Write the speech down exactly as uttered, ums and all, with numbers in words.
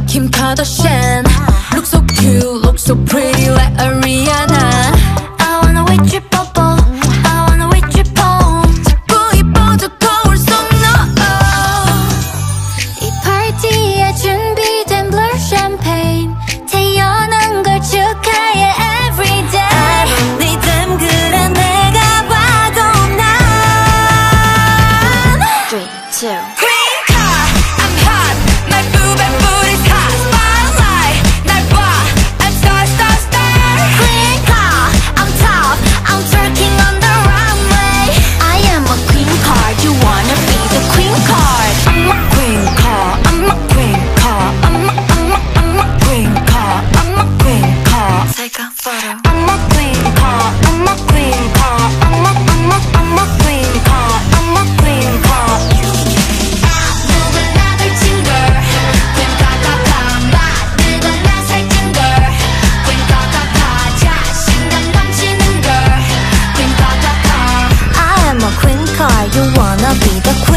Kim Kardashian. Look so cute, look so pretty like Ariana. I wanna with you bubble, I wanna with you 봄. 자꾸 이뻐도 거울 속 너. 이 파티에 준비된 blur champagne. 태어난 걸 축하해 everyday. 네 닮그라 내가 봐도 난 three, two Queencard, I'm hot. My boob and booty's hot. Spotlight, 날 봐. I'm star, star, star. Queencard, I'm top. I'm twerking on the runway. I am a Queencard. You wanna be the Queencard? I'm a Queencard. I'm a Queencard. I'm a, I'm a, I'm a Queencard. I'm a Queencard. Take a photo. I'm a Queencard. I'm a Queencard. I'm a, I'm a, I'm a Queencard. I'm a Queencard. 누구나 들친 걸 Queencard 같아. 뜨거나 살찐 걸 Queencard 같아. 자신감 넘치는 걸 Queencard 같아. I am a Queencard. You wanna be the